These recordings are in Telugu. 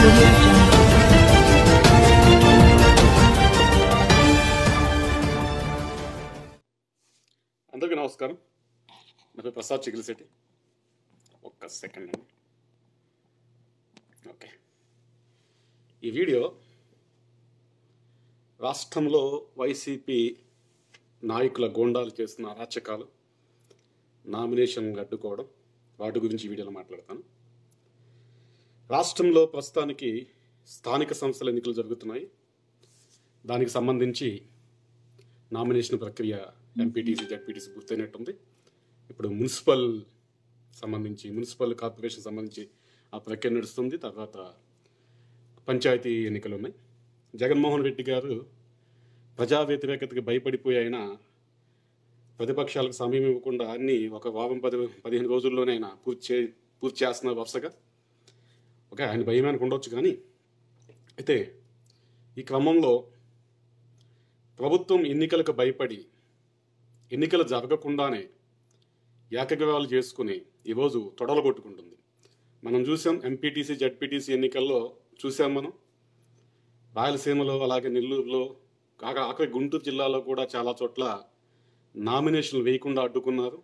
Audio Jungle. అందరికీ నమస్కారం. నా పేరు ప్రసాద్ చిగిలిశెట్టి. ఒక్క సెకండ్ అండి. ఓకే, ఈ వీడియో రాష్ట్రంలో వైసీపీ నాయకుల గోండాలు చేస్తున్న అరాచకాలు, నామినేషన్ అడ్డుకోవడం, వాటి గురించి ఈ వీడియోలో మాట్లాడతాను. రాష్ట్రంలో ప్రస్తుతానికి స్థానిక సంస్థల ఎన్నికలు జరుగుతున్నాయి. దానికి సంబంధించి నామినేషన్ ప్రక్రియ ఎంపీటీసీ, జడ్పీటీసీ పూర్తయినట్టుంది. ఇప్పుడు మున్సిపల్ కార్పొరేషన్ సంబంధించి ఆ ప్రక్రియ నడుస్తుంది. తర్వాత పంచాయతీ ఎన్నికలు ఉన్నాయి. జగన్మోహన్ రెడ్డి గారు ప్రజా వ్యతిరేకతకి భయపడిపోయి ఆయన ప్రతిపక్షాలకు సమయం ఇవ్వకుండా అన్ని ఒక వారం 15 రోజుల్లోనే ఆయన పూర్తి చేస్తున్నారు వరుసగా. ఓకే, ఆయన భయం ఆయనకు ఉండొచ్చు. కానీ అయితే ఈ క్రమంలో ప్రభుత్వం ఎన్నికలకు భయపడి ఎన్నికలు జరగకుండానే ఏకగ్రీవాలు చేసుకుని ఈరోజు తొడలు కొట్టుకుంటుంది. మనం చూసాం ఎంపీటీసీ, జడ్పీటీసీ ఎన్నికల్లో చూసాం మనం. రాయలసీమలో, అలాగే నెల్లూరులో, ఆఖరి గుంటూరు జిల్లాలో కూడా చాలా చోట్ల నామినేషన్లు వేయకుండా అడ్డుకున్నారు.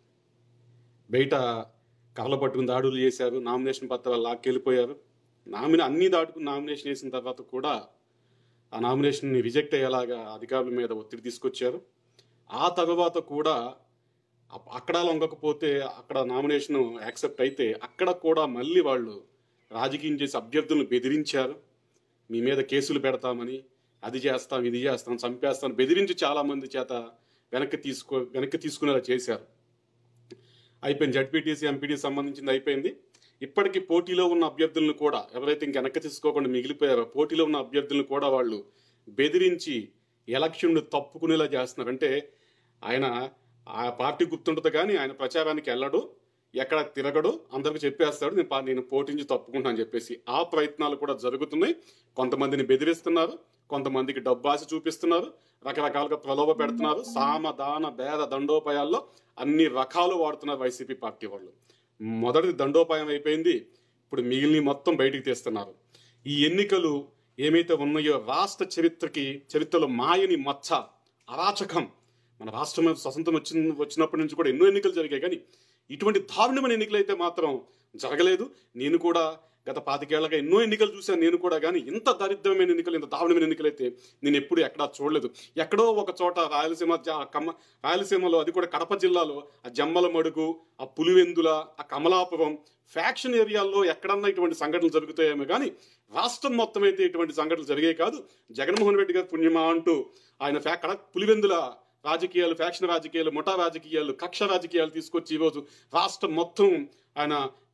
బయట కర్రలు పట్టుకుని దాడులు చేశారు. నామినేషన్ పత్రాలు లాక్కెళ్ళిపోయారు. అన్నీ దాటుకుని నామినేషన్ వేసిన తర్వాత కూడా ఆ నామినేషన్ని రిజెక్ట్ అయ్యేలాగా అధికారుల మీద ఒత్తిడి తీసుకొచ్చారు. ఆ తర్వాత కూడా అక్కడ లొంగకపోతే, అక్కడ నామినేషన్ యాక్సెప్ట్ అయితే అక్కడ కూడా మళ్ళీ వాళ్ళు రాజకీయం చేసి అభ్యర్థులను బెదిరించారు. మీ మీద కేసులు పెడతామని, అది చేస్తాం, ఇది చేస్తాం, చంపేస్తాం బెదిరించి చాలామంది చేత వెనక్కి తీసుకునేలా చేశారు. అయిపోయింది. జడ్పీటీసీ, ఎంపీటీసీ సంబంధించింది అయిపోయింది. ఇప్పటికీ పోటీలో ఉన్న అభ్యర్థులను కూడా, ఎవరైతే ఇంక వెనక్కి తీసుకోకుండా మిగిలిపోయారో పోటీలో ఉన్న అభ్యర్థులను కూడా వాళ్ళు బెదిరించి ఎలక్షన్ తప్పుకునేలా చేస్తున్నారు. అంటే ఆయన ఆ పార్టీ గుర్తుంటుంది కానీ ఆయన ప్రచారానికి వెళ్ళడు, ఎక్కడ తిరగడు, అందరికి చెప్పేస్తాడు నేను పోటీంచి తప్పుకుంటా అని చెప్పేసి. ఆ ప్రయత్నాలు కూడా జరుగుతున్నాయి. కొంతమందిని బెదిరిస్తున్నారు, కొంతమందికి డబ్బాసి చూపిస్తున్నారు, రకరకాలుగా ప్రలోభ పెడుతున్నారు. సామ, దాన, భేద, దండోపాయాల్లో అన్ని రకాలు వాడుతున్నారు వైసీపీ పార్టీ వాళ్ళు. మొదటి దండోపాయం అయిపోయింది. ఇప్పుడు మిగిలిన మొత్తం బయటికి తీస్తున్నారు. ఈ ఎన్నికలు ఏమైతే ఉన్నాయో రాష్ట్ర చరిత్రలో మాయని మచ్చ, అరాచకం. మన రాష్ట్రం స్వతంత్రం వచ్చినప్పటి నుంచి కూడా ఎన్నో ఎన్నికలు జరిగాయి, కానీ ఇటువంటి దారుణమైన ఎన్నికలు అయితే మాత్రం జరగలేదు. నేను కూడా గత 25 ఏళ్ళగా ఎన్నో ఎన్నికలు చూశాను నేను కూడా, కానీ ఇంత దరిద్రమైన ఎన్నికలు, ఇంత దారుణమైన ఎన్నికలు అయితే నేను ఎప్పుడు ఎక్కడా చూడలేదు. ఎక్కడో ఒక చోట రాయలసీమలో, అది కూడా కడప జిల్లాలో ఆ జమ్మలమడుగు, ఆ పులివెందుల, ఆ కమలాపురం ఫ్యాక్షన్ ఏరియాల్లో ఎక్కడన్నా ఇటువంటి సంఘటనలు జరుగుతాయేమో, కానీ రాష్ట్రం మొత్తం అయితే ఇటువంటి సంఘటనలు జరిగాయి కాదు. జగన్మోహన్ రెడ్డి గారు పుణ్యమా అంటూ ఆయన పులివెందుల రాజకీయాలు, ఫ్యాక్షన్ రాజకీయాలు, ముఠా రాజకీయాలు, కక్ష రాజకీయాలు తీసుకొచ్చి ఈరోజు రాష్ట్రం మొత్తం ఆయన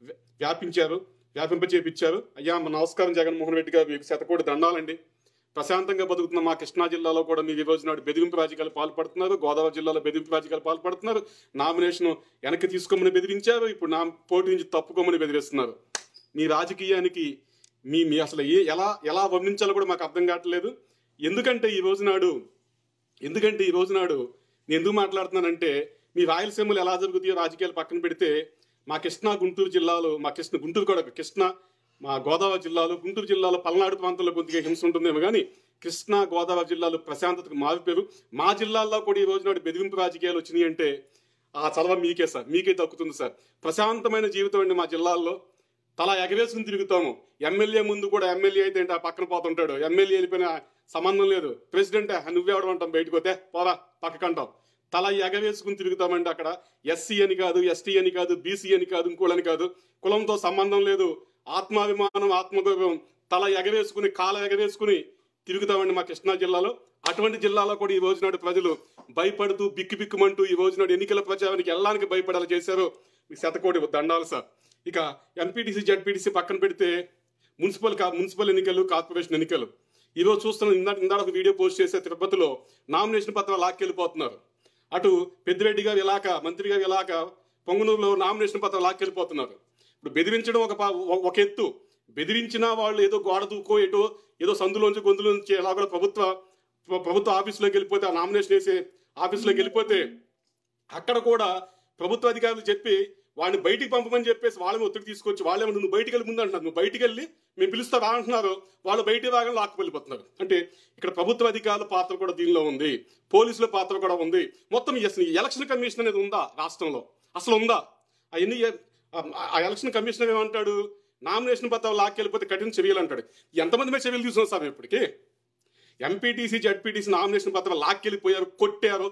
వ్యాపింపచేపించారు. అయ్యా నమస్కారం జగన్మోహన్ రెడ్డి గారు, మీకు శతకోటి దండాలండి. ప్రశాంతంగా బతుకుతున్న మా కృష్ణా జిల్లాలో కూడా మీరు ఈ రోజు నాడు బెదిరింపు రాజకీయాలు పాల్పడుతున్నారు. గోదావరి జిల్లాలో బెదిరింపు రాజకీయాలు పాల్పడుతున్నారు. నామినేషన్ వెనక్కి తీసుకోమని బెదిరించారు. ఇప్పుడు పోటీ నుంచి తప్పుకోమని బెదిరిస్తున్నారు. మీ రాజకీయానికి మీ అసలు ఎలా వర్ణించాలో కూడా మాకు అర్థం కావట్లేదు. ఎందుకంటే ఈ రోజు నాడు నేను ఎందుకు మాట్లాడుతున్నానంటే, మీ రాయలసీమలు ఎలా జరుగుతాయో రాజకీయాలు పక్కన పెడితే, మా కృష్ణా గుంటూరు జిల్లాలో, మా గోదావరి జిల్లాలో, గుంటూరు జిల్లాలో, పల్నాడు ప్రాంతంలో కొద్దిగా హింస ఉంటుందేమో, కానీ కృష్ణా గోదావరి జిల్లాలో ప్రశాంతతకు మారిపోయారు. మా జిల్లాల్లో కూడా ఈ రోజు నాడు బెదిరింపు రాజకీయాలు వచ్చినాయి అంటే ఆ చదవ మీకే దక్కుతుంది సార్. ప్రశాంతమైన జీవితం అండి మా జిల్లాల్లో. తల ఎగరేసుకుని తిరుగుతాము. ఎమ్మెల్యే ముందు కూడా, ఎమ్మెల్యే అయితే ఆ పక్కన పోతుంటాడు, ఎమ్మెల్యే వెళ్ళిపోయిన సంబంధం లేదు, ప్రెసిడెంట్ నువ్వెవడం అంటాం, బయటకు పోతే పోరా పక్కకంటాం. తల ఎగవేసుకుని తిరుగుతామండి. అక్కడ ఎస్సీ అని కాదు, ఎస్టీ అని కాదు, బీసీ అని కాదు, ఇంకోళ్ళని కాదు, కులంతో సంబంధం లేదు. ఆత్మాభిమానం, ఆత్మగౌరవం, తల ఎగవేసుకుని, కాల ఎగవేసుకుని తిరుగుతామండి మా కృష్ణా జిల్లాలో. అటువంటి జిల్లాలో కూడా ఈ రోజు నాడు ప్రజలు భయపడుతూ బిక్కుమంటూ ఈ రోజు నాడు ఎన్నికల ప్రచారానికి వెళ్ళడానికి భయపడాలి చేశారు. మీ శతకోటి దండాలు సార్. ఇక ఎంపీటీసీ, జడ్పీటీసీ పక్కన పెడితే మున్సిపల్ ఎన్నికలు, కార్పొరేషన్ ఎన్నికలు ఈరోజు చూస్తున్నాం. ఇందాక ఒక వీడియో పోస్ట్ చేసే, తిరుపతిలో నామినేషన్ పత్రాలు లాక్కెళ్ళిపోతున్నారు. అటు పెద్దిరెడ్డి గారు ఇలాక, మంత్రి గారు ఇలాక, పొంగనూరులో నామినేషన్ పత్రాలు లాక్కెళ్ళిపోతున్నారు. ఇప్పుడు బెదిరించడం ఒక ఎత్తు, బెదిరించిన వాళ్ళు ఏదో గోడ దూకో ఏదో సందులోంచి గొంతులోంచి ఎలా కూడా ప్రభుత్వ ఆఫీసులోకి వెళ్ళిపోతే, ఆ నామినేషన్ వేసే ఆఫీసులోకి వెళ్ళిపోతే అక్కడ కూడా ప్రభుత్వ అధికారులు చెప్పి వాడిని బయటికి పంపమని చెప్పేసి వాళ్ళని ఒత్తిడి తీసుకొచ్చి వాళ్ళేమో నువ్వు బయటికి వెళ్ళి ముందు అంటున్నారు, నువ్వు బయటికి వెళ్ళి మేము పిలుస్తా అంటున్నారు, వాళ్ళు బయట భాగంలో లాక్కువెళ్ళిపోతున్నారు. అంటే ఇక్కడ ప్రభుత్వ అధికారుల పాత్ర కూడా దీనిలో ఉంది, పోలీసుల పాత్ర కూడా ఉంది. మొత్తం ఎలక్షన్ కమిషన్ అనేది ఉందా రాష్ట్రంలో? అసలు ఉందా? అవన్నీ ఆ ఎలక్షన్ కమిషనర్ ఏమంటాడు, నామినేషన్ పత్రాలు లాక్కెళ్ళిపోతే కఠిన చర్యలు అంటాడు. ఎంతమంది మీద చర్యలు తీసుకున్నాం సార్ ఇప్పటికి? ఎంపీటీసీ జడ్పీటీసీ నామినేషన్ పత్రాలు లాక్కెళ్ళిపోయారు, కొట్టారు,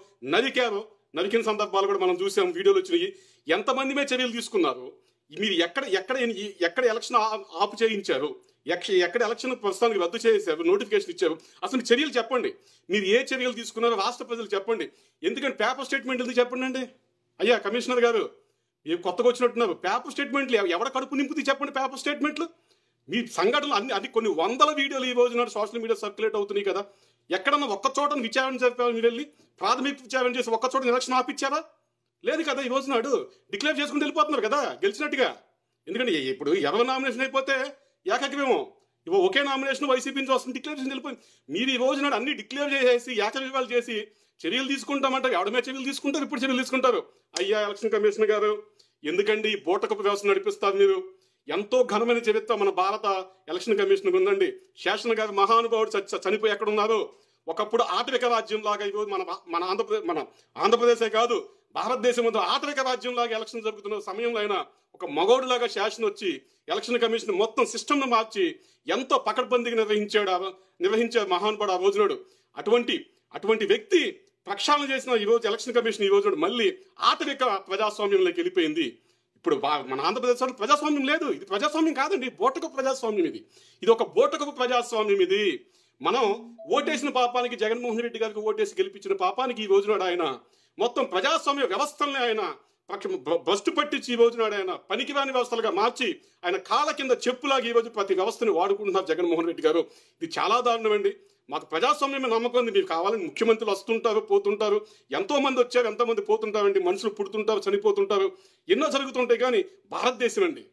నరికిన సందర్భాలు కూడా మనం చూసాం, వీడియోలు వచ్చినాయి. ఎంతమంది మీద చర్యలు తీసుకున్నారు? మీరు ఎక్కడ ఎలక్షన్ ఆపు చేయించారు? ఎక్కడ ఎలక్షన్ ప్రస్తుతానికి రద్దు చేశారు, నోటిఫికేషన్ ఇచ్చారు? అసలు చర్యలు చెప్పండి. మీరు ఏ చర్యలు తీసుకున్నారో రాష్ట్ర ప్రజలు చెప్పండి. ఎందుకంటే పేపర్ స్టేట్మెంట్ ఎందుకు చెప్పండి అండి? అయ్యా కమిషనర్ గారు, ఏ కొత్తగా వచ్చినట్టున్నారు, పేపర్ స్టేట్మెంట్లు ఎవడ కడుపు నింపుతుంది చెప్పండి? పేపర్ స్టేట్మెంట్లు మీ సంఘటనలు అన్ని కొన్ని వందల వీడియోలు ఈ రోజు నాడు సోషల్ మీడియా సర్క్యులేట్ అవుతున్నాయి కదా. ఎక్కడన్నా ఒక్క చోట విచారణ జరిపారు మీరు వెళ్ళి, ప్రాథమిక విచారణ చేసి ఒక్క చోట ఎలక్షన్ ఆపిచ్చారా? లేదు కదా. ఈ రోజు నాడు డిక్లేర్ చేసుకుని వెళ్ళిపోతున్నారు కదా గెలిచినట్టుగా. ఎందుకంటే ఇప్పుడు ఎవరి నామినేషన్ అయిపోతే ఏకగ్రీవం, ఒకే నామినేషన్ వైసీపీ నుంచి వస్తుంది, డిక్లేర్ చేసి వెళ్ళిపోయింది. మీరు ఈ రోజు నాడు అన్ని డిక్లేర్ చేసేసి ఏకగ్రీవాలు చేసి చర్యలు తీసుకుంటామంటారు. ఎవడమే చర్యలు తీసుకుంటారు, ఇప్పుడు చర్యలు తీసుకుంటారు. అయ్యా ఎలక్షన్ కమిషనర్ గారు, ఎందుకండి ఈ బూటకపు వ్యవస్థ నడిపిస్తారు మీరు? ఎంతో ఘనమైన చరిత్ర మన భారత ఎలక్షన్ కమిషన్ ఉందండి. శాసన గారు మహానుభావుడు చనిపోయి ఎక్కడున్నారు? ఒకప్పుడు ఆటవిక రాజ్యం లాగా ఈరోజు మన ఆంధ్రప్రదేశే కాదు, భారతదేశం ముందు ఆటవిక రాజ్యం లాగా ఎలక్షన్ జరుగుతున్న సమయంలో అయినా ఒక మగోడు లాగా శాసన వచ్చి ఎలక్షన్ కమిషన్ మొత్తం సిస్టమ్ను మార్చి ఎంతో పకడ్బందీగా నిర్వహించే మహానుభావుడు ఆ రోజునాడు. అటువంటి వ్యక్తి ప్రక్షాళన చేసిన ఈ రోజు ఎలక్షన్ కమిషన్ ఈ రోజు మళ్ళీ ఆటవిక ప్రజాస్వామ్యంలోకి వెళ్ళిపోయింది. ఇప్పుడు మన ఆంధ్రప్రదేశ్లో ప్రజాస్వామ్యం లేదు. ఇది ప్రజాస్వామ్యం కాదండి, బోటకపు ప్రజాస్వామ్యం. ఇది ఒక బోటకపు ప్రజాస్వామ్యం. ఇది మనం ఓటేసిన పాపానికి, జగన్మోహన్ రెడ్డి గారికి ఓటేసి గెలిపించిన పాపానికి ఈ రోజునాడు ఆయన మొత్తం ప్రజాస్వామ్య వ్యవస్థల్ని ఆయన భ్రష్టు పట్టించి ఈ రోజునాడు ఆయన పనికిరాని వ్యవస్థలుగా మార్చి ఆయన కాళ్ళ కింద చెప్పులాగా ఈ రోజు ప్రతి వ్యవస్థని వాడుకుంటున్నారు జగన్మోహన్ రెడ్డి గారు. ఇది చాలా దారుణం అండి. మాకు ప్రజాస్వామ్యం నమ్మకం ఉంది. మీరు కావాలని ముఖ్యమంత్రులు వస్తుంటారు, పోతుంటారు, ఎంతో మంది వచ్చారు, ఎంతోమంది పోతుంటారండి, మనుషులు పుడుతుంటారు, చనిపోతుంటారు, ఎన్నో జరుగుతుంటాయి. కానీ భారతదేశం అండి,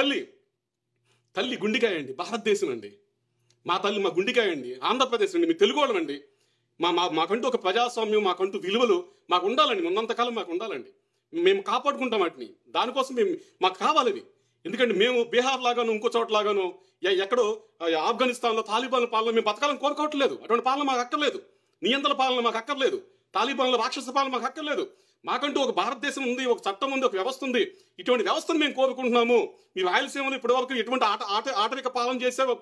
తల్లి గుండెకాయ అండి, భారతదేశం అండి, మా తల్లి, మా గుండెకాయ అండి, ఆంధ్రప్రదేశ్ అండి, మీ తెలుగు వాళ్ళండి. మాకంటూ ఒక ప్రజాస్వామ్యం, మాకంటూ విలువలు మాకు ఉండాలండి, ఉన్నంతకాలం మాకు ఉండాలండి. మేము కాపాడుకుంటాం వాటిని. దానికోసం మాకు కావాలని. ఎందుకంటే మేము బీహార్ లాగాను, ఇంకో చోట లాగాను, ఎక్కడో ఆఫ్ఘనిస్తాన్లో తాలిబాన్ల పాలన మేము బతకాలని కోరుకోవట్లేదు. అటువంటి పాలన మాకు అక్కర్లేదు. నియంత్రణ పాలన మాకు అక్కర్లేదు. తాలిబాన్ల రాక్షస పాలన మాకు అక్కర్లేదు. మాకంటూ ఒక భారతదేశం ఉంది, ఒక చట్టం ఉంది, ఒక వ్యవస్థ ఉంది. ఇటువంటి వ్యవస్థను మేము కోరుకుంటున్నాము. మీ రాయలసీమలో ఇప్పటివరకు ఎటువంటి ఆటవిక పాలన చేసావో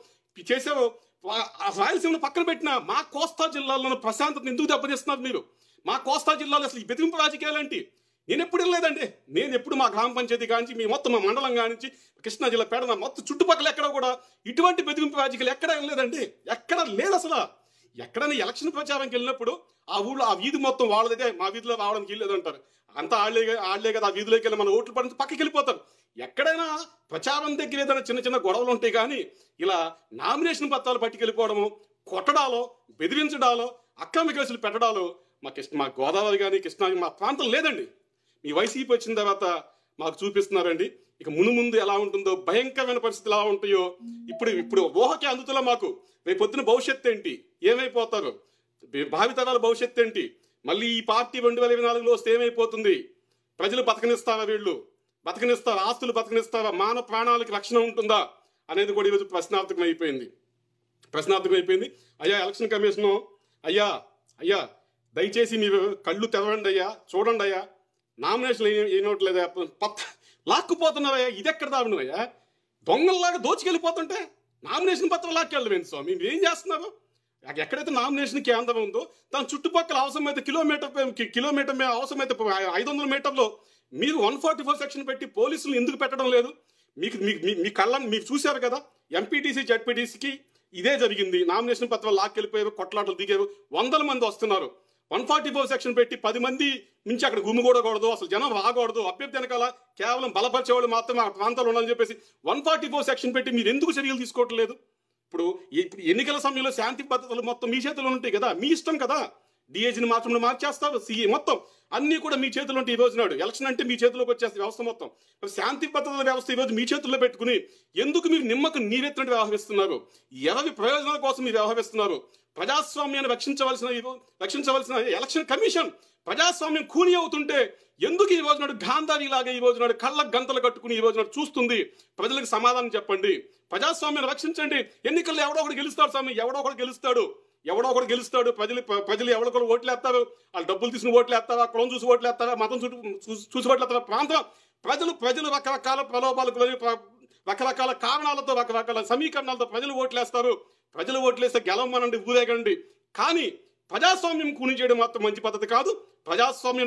రాయలసీమను పక్కన పెట్టినా మా కోస్తా జిల్లాలో ప్రశాంతతను ఎందుకు దెబ్బతీస్తున్నారు మీరు? మా కోస్తా జిల్లాలో అసలు ఈ బెదిరింపు రాజకీయాలేంటి? నేను ఎప్పుడు వెళ్ళలేదండి. నేను ఎప్పుడు మా గ్రామ పంచాయతీ కానించి మీ మొత్తం మా మండలం కానించి కృష్ణా జిల్లా పేడ మొత్తం చుట్టుపక్కల ఎక్కడ కూడా ఇటువంటి బెదిరింపు రాజకీయాలు ఎక్కడ వెళ్ళలేదండి. ఎక్కడ లేదు అసలు. ఎక్కడైనా ఎలక్షన్ ప్రచారంకి వెళ్ళినప్పుడు ఆ ఊళ్ళో ఆ వీధి మొత్తం వాళ్ళదే, మా వీధిలో రావడానికి వీల్లేదు అంటారు. అంతా ఆడలే కదా, ఆ వీధిలోకి వెళ్ళి మన ఓట్లు పడితే పక్కకి వెళ్ళిపోతారు. ఎక్కడైనా ప్రచారం దగ్గర ఏదైనా చిన్న గొడవలు ఉంటాయి. కానీ ఇలా నామినేషన్ పత్రాలు పట్టుకెళ్ళిపోవడము, కొట్టడాలో, బెదిరించడాలో, అక్రమ కేసులు పెట్టడాలో మా గోదావరి కానీ కృష్ణా మా ప్రాంతం లేదండి. మీ వైసీపీ వచ్చిన తర్వాత మాకు చూపిస్తున్నారండి. ఇక ముందు ఎలా ఉంటుందో, భయంకరమైన పరిస్థితులు ఎలా ఉంటాయో ఇప్పుడు ఊహకే అందుతులా మాకు. రేపు పొద్దున భవిష్యత్తు ఏంటి, ఏమైపోతారు, భావితరాల భవిష్యత్తు ఏంటి, మళ్ళీ ఈ పార్టీ 2024లో వస్తే ఏమైపోతుంది, ప్రజలు బతకనిస్తారా, వీళ్ళు బతకనిస్తారా, ఆస్తులు బతకనిస్తారా, మానవ ప్రాణాలకి రక్షణ ఉంటుందా అనేది కూడా ఈరోజు ప్రశ్నార్థకం అయిపోయింది. అయ్యా ఎలక్షన్ కమిషను, అయ్యా దయచేసి మీరు కళ్ళు తెరవండి అయ్యా, చూడండి అయ్యా, నామినేషన్లు ఏనోట్లేదా, లాక్కుపోతున్నారయ్యా. ఇది ఎక్కడ దారుణం అయ్యా? దొంగల్లాగా దోచుకెళ్ళిపోతుంటే నామినేషన్ పత్రం లాక్కెళ్ళలేదు స్వామి. మీరు ఏం చేస్తున్నారు? ఎక్కడైతే నామినేషన్ కేంద్రం ఉందో దాని చుట్టుపక్కల అవసరమైతే కిలోమీటర్ అవసరమైతే 500 మీటర్లో మీరు 144 సెక్షన్ పెట్టి పోలీసులు ఎందుకు పెట్టడం లేదు? మీ కళ్ళని మీరు చూశారు కదా. ఎంపీటీసీ జడ్పీటీసీకి ఇదే జరిగింది. నామినేషన్ పత్రాలు లాక్కెళ్ళిపోయారు, కొట్లాటలు దిగారు, 100 మంది వస్తున్నారు. 144 సెక్షన్ పెట్టి 10 మంది నుంచి అక్కడ గుమిగూడకూడదు, అసలు జనం రాకూడదు, అభ్యర్థి వెనకాల కేవలం బలపరిచేవాళ్ళు మాత్రమే ఆ ప్రాంతాలు ఉండాలని చెప్పేసి 144 సెక్షన్ పెట్టి మీరు ఎందుకు చర్యలు తీసుకోవట్లేదు? ఇప్పుడు ఎన్నికల సమయంలో శాంతి భద్రతలు మొత్తం మీ చేతిలో ఉంటాయి కదా, మీ ఇష్టం కదా. డిఐజీని మాత్రం మార్చేస్తారు, సిఈ మొత్తం అన్నీ కూడా మీ చేతిలో ఉంటే ఈ రోజు నాడు ఎలక్షన్ అంటే మీ చేతిలోకి వచ్చేస్తే వ్యవస్థ మొత్తం. శాంతి భద్రతల వ్యవస్థ ఈరోజు మీ చేతుల్లో పెట్టుకుని ఎందుకు మీరు నిమ్మకు నీరెత్తినట్టు వ్యవహరిస్తున్నారు? ఎవరి ప్రయోజనాల కోసం మీరు వ్యవహరిస్తున్నారు? ప్రజాస్వామ్యాన్ని రక్షించవలసిన ఎలక్షన్ కమిషన్ ప్రజాస్వామ్యం కూని అవుతుంటే ఎందుకు ఈ రోజు నాడు గాంధారీలాగా ఈ రోజు నాడు కళ్ళ గంతలు కట్టుకుని ఈ రోజు నాడు చూస్తుంది? ప్రజలకు సమాధానం చెప్పండి. ప్రజాస్వామ్యాన్ని రక్షించండి. ఎన్నికల్లో ఎవడో ఒకటి గెలుస్తాడు స్వామి, ఎవడో ఒకటి గెలుస్తాడు. ప్రజలు ఎవడొకరు ఓట్లు వేస్తారు, వాళ్ళు డబ్బులు తీసుకుని ఓట్లు వేస్తారా, కులం చూసి ఓట్లు వేస్తారా, మతం చూసి ఓట్లు వేస్తారా, ప్రాంతం ప్రజలు రకరకాల ప్రలోభాలకు రకరకాల కారణాలతో రకరకాల సమీకరణాలతో ప్రజలు ఓట్లేస్తారు. ప్రజలు ఓట్లేస్తే గెలవమనండి, ఊరేగండి. కానీ ప్రజాస్వామ్యం కూని చేయడం మాత్రం మంచి పద్ధతి కాదు. ప్రజాస్వామ్యం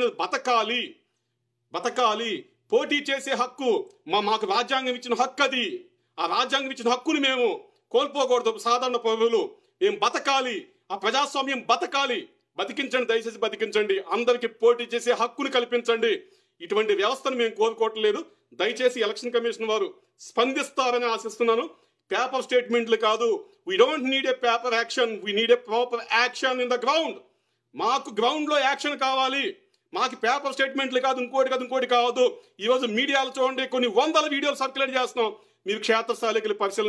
బతకాలి. పోటీ చేసే హక్కు మాకు రాజ్యాంగం ఇచ్చిన హక్కు అది. ఆ రాజ్యాంగం ఇచ్చిన హక్కుని మేము కోల్పోకూడదు. సాధారణ పౌరులు మేము బతకాలి, ఆ ప్రజాస్వామ్యం బతకాలి. బతికించండి, దయచేసి బతికించండి. అందరికి పోటీ చేసే హక్కుని కల్పించండి. ఇటువంటి వ్యవస్థను మేము కోరుకోవట్లేదు. దయచేసి ఎలక్షన్ కమిషన్ వారు స్పందిస్తారని ఆశిస్తున్నాను. పేపర్ స్టేట్మెంట్లు కాదు. We don't need a paper action, we need a proper action in the ground. మాకు గ్రౌండ్లో యాక్షన్ కావాలి. మాకు పేపర్ స్టేట్మెంట్లు కాదు, ఇంకోటి కాదు. ఈరోజు మీడియాలో చూడండి, కొన్ని వందల వీడియోలు సర్క్యులేట్ చేస్తున్నాం. మీరు క్షేత్రస్థాయికి పరిశీలన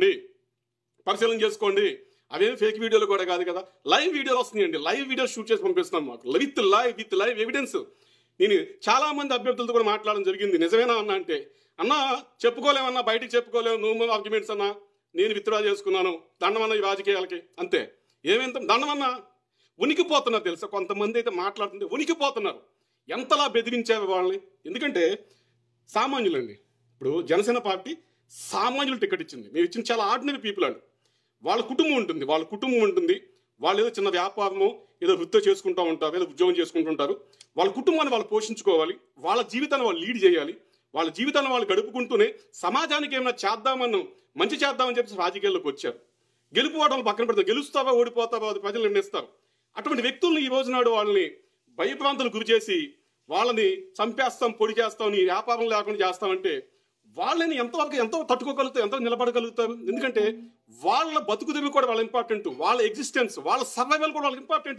చేసుకోండి. అవేం ఫేక్ వీడియోలు కూడా కాదు కదా, లైవ్ వీడియోలు వస్తున్నాయండి. లైవ్ వీడియో షూట్ చేసి పంపిస్తున్నాం మాకు విత్ లైవ్ ఎవిడెన్స్. నేను చాలా మంది అభ్యర్థులతో కూడా మాట్లాడడం జరిగింది. నిజమేనా అన్న అంటే, అన్న చెప్పుకోలేమన్నా, బయటికి చెప్పుకోలేము, నో ఆర్గ్యుమెంట్స్ అన్నా, నేను విత్డ్రా చేసుకున్నాను, దండమన్న ఈ రాజకీయాలకి అంతే. ఏమేంత దండమన్నా ఉనికిపోతున్నారు తెలుసా? కొంతమంది అయితే మాట్లాడుతుంటే ఉనికిపోతున్నారు. ఎంతలా బెదిరించారు వాళ్ళని. ఎందుకంటే సామాన్యులండి. ఇప్పుడు జనసేన పార్టీ సామాన్యులు టికెట్ ఇచ్చింది. మేము ఇచ్చిన చాలా ఆర్డినరీ పీపుల్ అండి. వాళ్ళ కుటుంబం ఉంటుంది. వాళ్ళు ఏదో చిన్న వ్యాపారము, ఏదో వృత్తి చేసుకుంటూ ఉంటారు, ఏదో ఉద్యోగం చేసుకుంటుంటారు. వాళ్ళ కుటుంబాన్ని వాళ్ళు పోషించుకోవాలి, వాళ్ళ జీవితాన్ని వాళ్ళు లీడ్ చేయాలి. వాళ్ళ జీవితాన్ని వాళ్ళు గడుపుకుంటూనే సమాజానికి ఏమైనా మంచి చేద్దామని చెప్పి రాజకీయాల్లోకి వచ్చారు. గెలుపుకోవడం పక్కన పెడతారు, గెలుస్తావా ఓడిపోతావా అది ప్రజలు నిర్ణయిస్తారు. అటువంటి వ్యక్తులను ఈ రోజు నాడు వాళ్ళని భయభ్రాంతులు గురి చేసి వాళ్ళని చంపేస్తాం, పొడి చేస్తాం, నీ వ్యాపారం లేకుండా చేస్తామంటే వాళ్ళని ఎంతో తట్టుకోగలుగుతారు, ఎంతో నిలబడగలుగుతారు. ఎందుకంటే వాళ్ళ బతుకుదివి కూడా వాళ్ళ ఇంపార్టెంట్, వాళ్ళ ఎగ్జిస్టెన్స్, వాళ్ళ సర్వైవల్ కూడా వాళ్ళకి ఇంపార్టెంట్.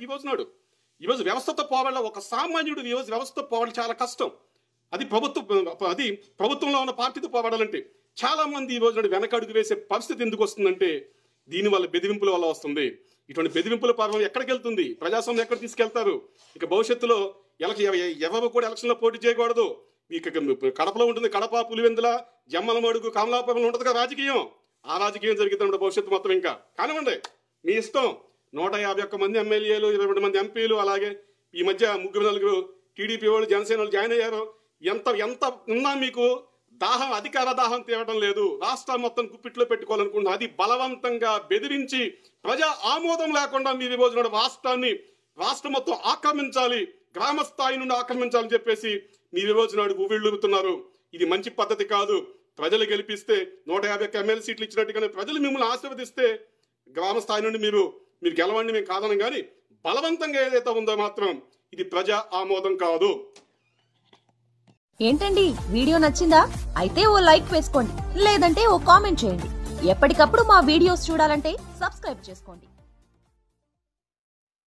ఈరోజు వ్యవస్థతో పోవాల, ఒక సామాన్యుడు ఈరోజు వ్యవస్థతో పోవాలి చాలా కష్టం. అది ప్రభుత్వంలో ఉన్న పార్టీతో పోవాలంటే చాలా మంది ఈ రోజు వెనకడుగు వేసే పరిస్థితి ఎందుకు వస్తుందంటే దీనివల్ల బెదిరింపుల వల్ల వస్తుంది. ఇటువంటి బెదిరింపుల పర్వం ఎక్కడికి వెళ్తుంది? ప్రజాస్వామ్యం ఎక్కడ తీసుకెళ్తారు? ఇక భవిష్యత్తులో ఎవరు కూడా ఎలక్షన్లో పోటీ చేయకూడదు. ఇక కడపలో ఉంటుంది, కడప, పులివెందుల, జమ్మలమడుగు, కమలాపురంలో ఉంటుంది కదా రాజకీయం. ఆ రాజకీయం జరుగుతుంది భవిష్యత్తు మొత్తం. ఇంకా కానివ్వండి, మీ ఇష్టం. 151 మంది ఎమ్మెల్యేలు, 22 మంది ఎంపీలు, అలాగే ఈ మధ్య 3-4 టీడీపీ వాళ్ళు, జనసేన వాళ్ళు జాయిన్ అయ్యారు. ఎంత ఉన్నా మీకు అధికార దాహం తీరడం లేదు. రాష్ట్రం మొత్తం గుప్పిట్లో పెట్టుకోవాలనుకుంటున్నారు. అది బలవంతంగా బెదిరించి ప్రజా ఆమోదం లేకుండా మీరు రోజు రాష్ట్రం మొత్తం ఆక్రమించాలి, గ్రామ స్థాయి నుండి ఆక్రమించాలని చెప్పేసి మీరు రోజు ఊవిళ్ళుతున్నారు. ఇది మంచి పద్ధతి కాదు. ప్రజలు గెలిపిస్తే 151 ఎమ్మెల్యే సీట్లు ఇచ్చినట్టుగానే ప్రజలు మిమ్మల్ని ఆశీర్వదిస్తే గ్రామ స్థాయి నుండి మీరు గెలవండి, మేము కాదనం. కానీ బలవంతంగా ఏదైతే ఉందో మాత్రం ఇది ప్రజా ఆమోదం కాదు. ఏంటండి, వీడియో నచ్చిందా? అయితే ఓ లైక్ వేసుకోండి, లేదంటే ఓ కామెంట్ చేయండి. ఎప్పటికప్పుడు మా వీడియోస్ చూడాలంటే సబ్స్క్రైబ్ చేసుకోండి.